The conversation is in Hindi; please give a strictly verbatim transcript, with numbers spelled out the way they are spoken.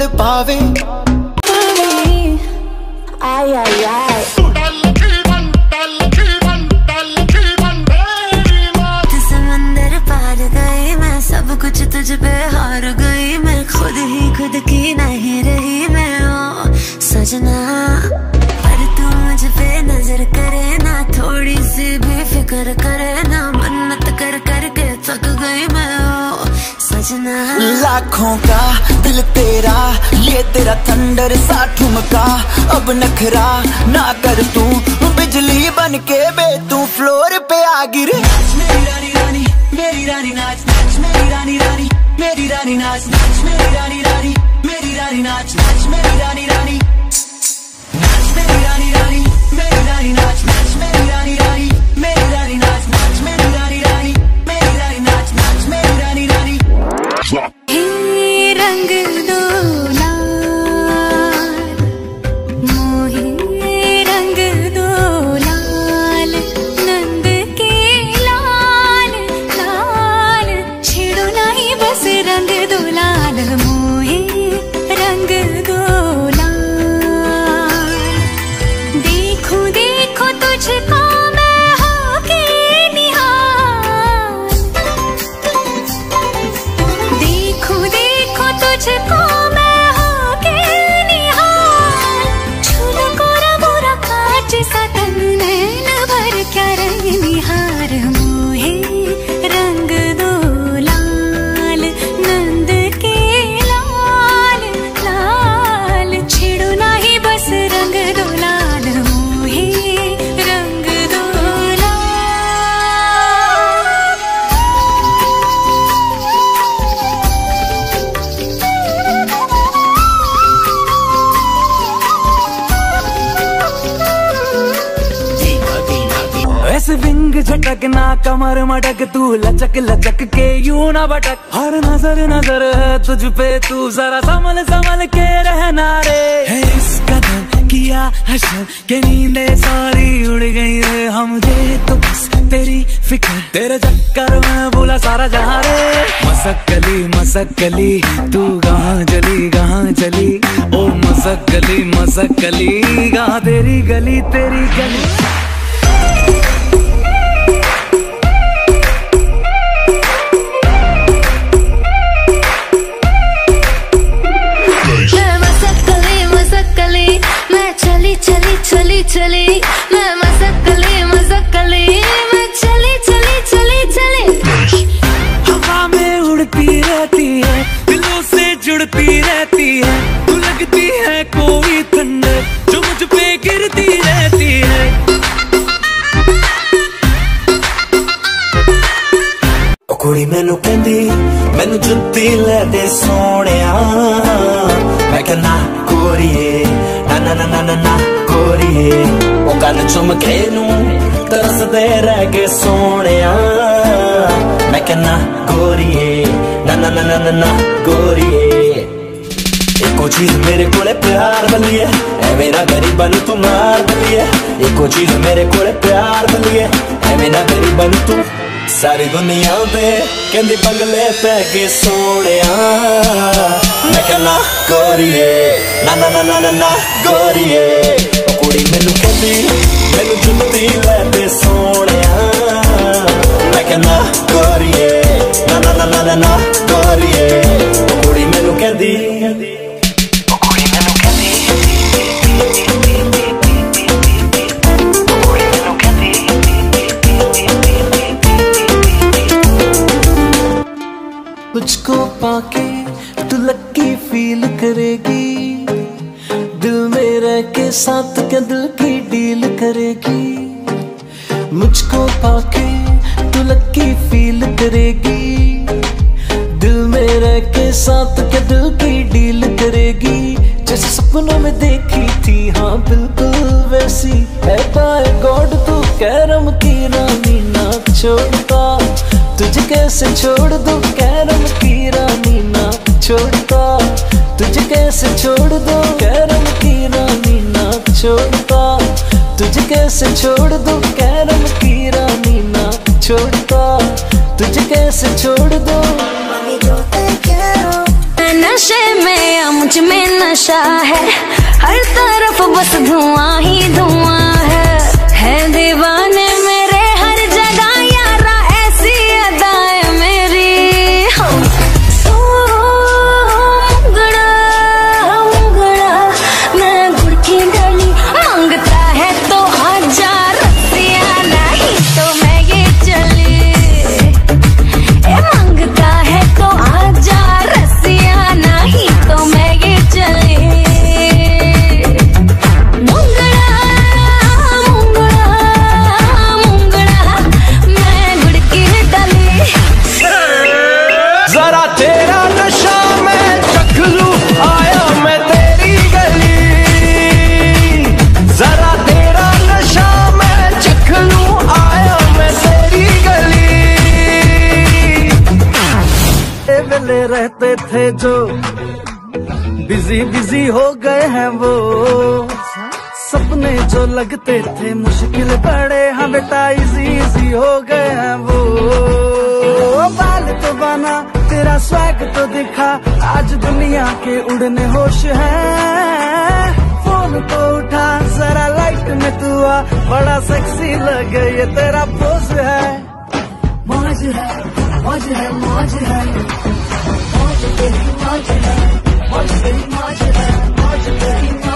तड़ पावे। आई आई आई समंदर पार गई मैं, सब कुछ तुझ पे हार गई मैं, खुद ही खुद की नहीं रही मैं ओ सजना। पर तू मुझ पे नजर करे ना, थोड़ी सी भी फिक्र करे ना, मन्नत कर कर के थक गई मैं ओ सजना। लाखों का दिल तेरा, ये तेरा थंडर सा ठुमका, अब नखरा ना कर तू, बिजली बन के बे तू फ्लोर पे आ गिरे। मेरी रानी रानी मेरी रानी नाच नाच, मेरी रानी रानी मेरी रानी नाच नाच, मेरी रानी रानी मेरी रानी नाच नाच, मेरी रानी रानी नाच, मेरी रानी रानी मेरी रानी नाच नाच, मेरी रानी रानी मेरी रानी नाच नाच, मेरी रानी रानी मेरी रानी नाच नाच, मेरी रानी रानी। रंग दो विंग झटकना कमर मटक, तू लचक लचक के यूं ना भटक, हर नजर नजर है तुझ पे, तू जरा संभल संभल के रहना रे। है इस कदर किया हशर के नींदे सारी उड़ गई रे, हम मुझे तो बस तेरी फिक्र, तेरे चक्कर में भूला सारा जहां रे। मसक्कली मसक्कली तू कहाँ चली कहाँ चली, ओ मसक्कली मसक्कली कहाँ तेरी गली तेरी गली। चली चली मैं मसक्कली मसक्कली मैं चली चली चली चली। हवा में उड़ती रहती है, दिलों से जुड़ती रहती है, तू लगती है कोई ठंडर जो मुझ पे गिरती रहती है। ओ कुड़ी मैनू कहंदी मैनू जुत्ती लै दे सोहणिया, मैं कहना गोरीए ना ना ना ना ना ना गोरीए, ओ गल चुमके नू तरसदे रह गए सोहणिया, मैं कहना गोरीए ना ना ना ना ना ना गोरीए। एको चीज मेरे कोले प्यार बलिए, ऐ मेरा गरीबा नू तू मार बलिए, एको चीज मेरे कोले प्यार बलिए, ऐ मेरा गरीबा नू तू। सारी दुनिया पे कहंदी बंगले पै गए सोहणिया, मैं कहना गोरीए ना ना ना ना ना ना गोरीए। ओ कुड़ी मैनू कहंदी मैनू जुत्ती लै दे सोहणिया, मैं कहना गोरीए ना ना ना ना ना ना गोरीए। ओ कुड़ी मैनू कहंदी ओ कुड़ी मैनू कहंदी मुझको पाके तू लकी फील करेगी, दिल में रह के साथ क्या दिल की डील करेगी। मुझको पाके तू लकी फील करेगी, दिल में रह के साथ क्या दिल की डील करेगी। जैसे सपनों में देखी थी हाँ बिल्कुल वैसी है, बाय गॉड तू कैरम की रानी ना छोड़ता, तुझे कैसे छोड़ दूं कैरम की रानी ना छोड़ता, तुझे कैसे छोड़ दूं कैरम की रानी ना छोड़ता, तुझे कैसे छोड़ दूं कैरम की रानी ना छोड़ता, तुझे कैसे छोड़ दूं। नशे में हम मुझ में नशा है, हर तरफ बस धुआं ही धुआं है। है दीवाने मेरे हर जगह यारा, ऐसी अदाएं मेरी। हो मुंगड़ा मुंगड़ा मैं गुड़ की डली, मांगता है तो हजार रस्सियां, नहीं तो मैं ये चली। ए मांगता है तो हजार रस्सियां, नहीं तो मैं ये चली। जरा तेरा नशा मैं चख लूं, आया मैं तेरी गली। जरा तेरा नशा मैं चख लूं, आया मैं तेरी गली। ए वेले रहते थे जो बिजी बिजी हो गए हैं वो, सपने जो लगते थे मुश्किल बड़े, हाँ बेटा इजी इजी हो गए हैं वो। बाल तो बना तेरा स्वैग तो दिखा, आज दुनिया के उड़ने होश है। फोन तो उठा जरा लाइट में तू आ, बड़ा सेक्सी लगे ये तेरा पोज है। मौज है मौज है मौज है मौज तेरी मौज है, मौज तेरी मौज है, मौज तेरी मौज है।